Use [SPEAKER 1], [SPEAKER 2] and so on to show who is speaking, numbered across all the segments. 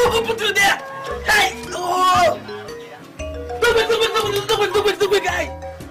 [SPEAKER 1] Who put you there? Hey! Oh! Don't wait, guy!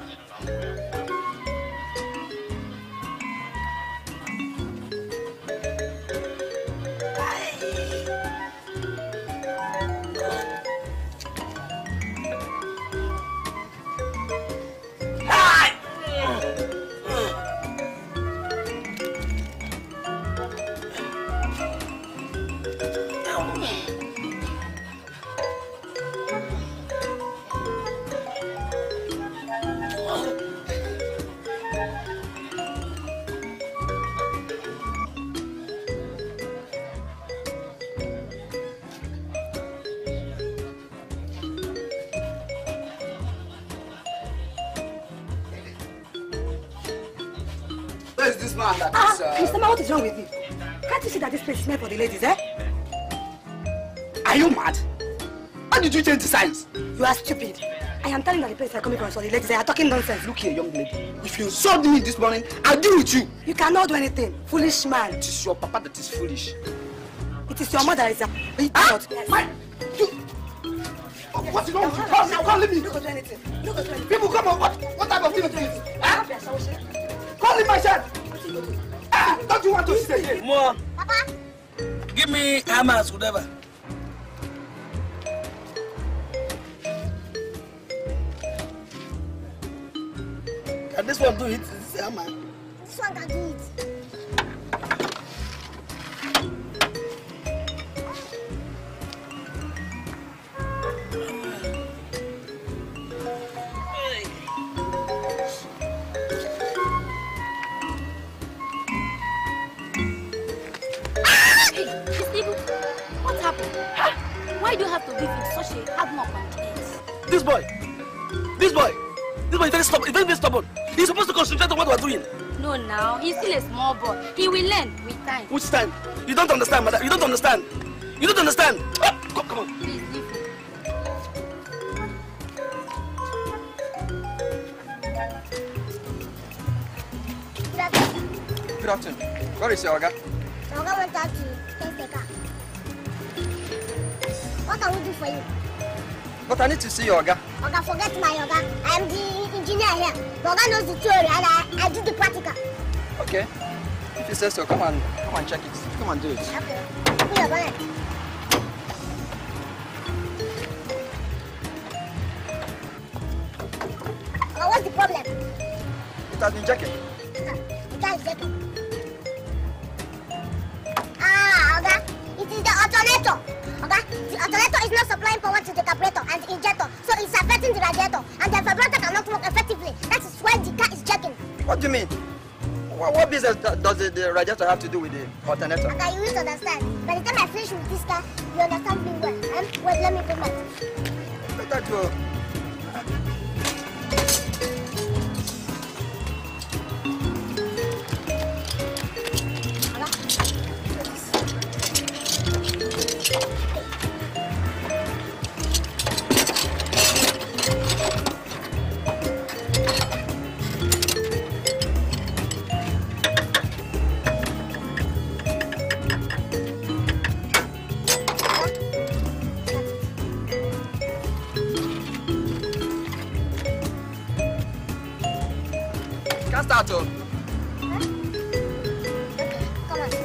[SPEAKER 2] Where is this man that is...
[SPEAKER 3] Mr. Man, what is wrong with you? Can't you see that this place is meant for the ladies, eh?
[SPEAKER 2] Are you mad? How did you change the signs?
[SPEAKER 3] You are stupid. I am telling you that the place are coming from for the ladies. They are talking nonsense.
[SPEAKER 2] Look here, young lady. If you insult me this morning, I'll deal with you.
[SPEAKER 3] You cannot do anything. Foolish man.
[SPEAKER 2] It is your papa that is foolish.
[SPEAKER 3] It is your mother that is a...
[SPEAKER 2] Yes. You... Oh, what's wrong with you? Calling me.
[SPEAKER 3] Don't go do anything. Don't go do anything.
[SPEAKER 2] People, come on. What type of thing is this? Call him my son. Don't you want to stay here?
[SPEAKER 1] Mom.
[SPEAKER 4] Papa.
[SPEAKER 1] Give me hammers, whatever. Can this one do it? This is hammer.
[SPEAKER 4] This one can do it. Why do you have to give him such a hard knock on the head?
[SPEAKER 1] This boy is very stubborn. He's supposed to concentrate on what we're doing.
[SPEAKER 4] No, now he's still a small boy. He will learn with time.
[SPEAKER 1] Which time? You don't understand, madam. You don't understand. You don't understand. Oh, come on.
[SPEAKER 4] Please leave him.
[SPEAKER 2] Good afternoon. Where is your Oga?
[SPEAKER 4] Oga went out to test the car. What can we do for you?
[SPEAKER 2] But I need to see your Oga.
[SPEAKER 4] Oga, forget my Oga. I am the engineer here. The Oga knows the theory and I do the practical.
[SPEAKER 2] Okay. If you say so, come and check it. Come and do it.
[SPEAKER 4] Okay. Put your bonnet. What's the problem?
[SPEAKER 2] It has been checking.
[SPEAKER 4] The car is checking. Oga, it is the alternator. Oga, the alternator is not supplying power to the carburetor and the injector, so it's affecting the radiator, and the vibrator cannot work effectively. That is why the car is checking.
[SPEAKER 2] What do you mean? What business does the radiator have to do with the alternator?
[SPEAKER 4] Okay, you will understand. By the time I finish with this car, you understand me well. Wait, let me put my...
[SPEAKER 2] Better go. Start up.
[SPEAKER 4] Come on.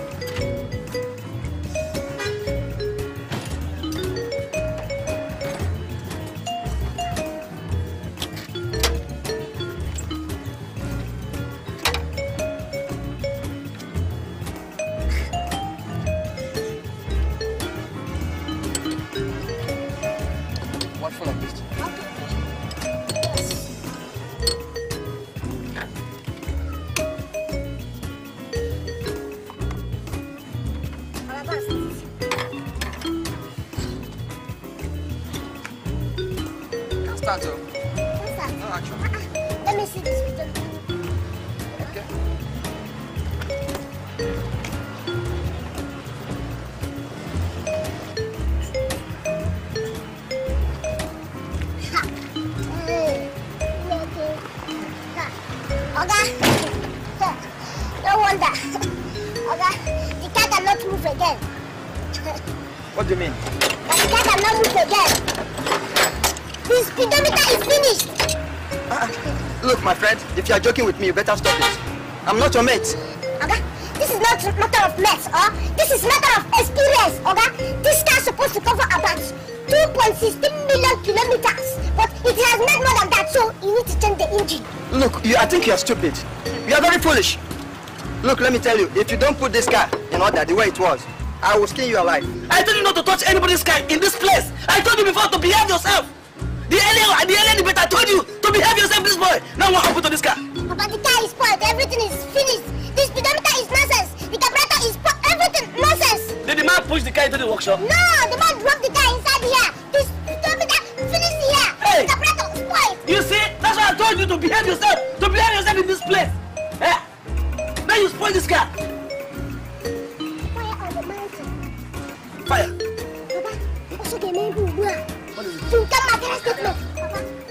[SPEAKER 2] What full of this? Start up. No action.
[SPEAKER 4] Let me see this picture.
[SPEAKER 2] Okay.
[SPEAKER 4] Oga, no wonder. Oga, the car cannot move again.
[SPEAKER 2] What do you mean?
[SPEAKER 4] That the car cannot move again. The speedometer is finished.
[SPEAKER 2] Look, my friend, if you are joking with me, you better stop it. I'm not your mate.
[SPEAKER 4] Okay? This is not a matter of maths, this is a matter of experience, okay? This car is supposed to cover about 2.16 million kilometers, but it has made more than that, so you need to change the engine.
[SPEAKER 2] Look, I think you are stupid. You are very foolish. Look, let me tell you, if you don't put this car in order the way it was, I will skin you alive.
[SPEAKER 1] I told you not to touch anybody's car in this place. I told you before to behave yourself. The earlier the better. I told you to behave yourself, this boy. Now what happened to this car?
[SPEAKER 4] But the car is spoiled, everything is finished. The speedometer is nonsense. The carburetor is spoiled, everything nonsense.
[SPEAKER 1] Did the man push the car into the workshop?
[SPEAKER 4] No, the man dropped the car inside here. The speedometer finished here.
[SPEAKER 1] Hey.
[SPEAKER 4] The carburetor is spoiled.
[SPEAKER 1] You see, that's why I told you to behave yourself. To behave yourself in this place. Eh? Now you spoil this car.
[SPEAKER 4] Fire on the mountain.
[SPEAKER 1] Fire.
[SPEAKER 4] Papa, also get me. You come my statement. Papa.